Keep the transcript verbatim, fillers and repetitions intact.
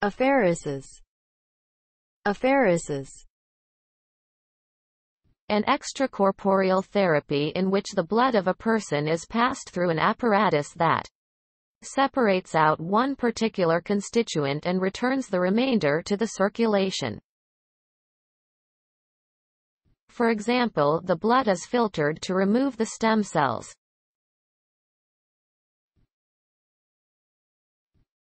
apheresis, apheresis. An extracorporeal therapy in which the blood of a person is passed through an apparatus that separates out one particular constituent and returns the remainder to the circulation. For example, the blood is filtered to remove the stem cells.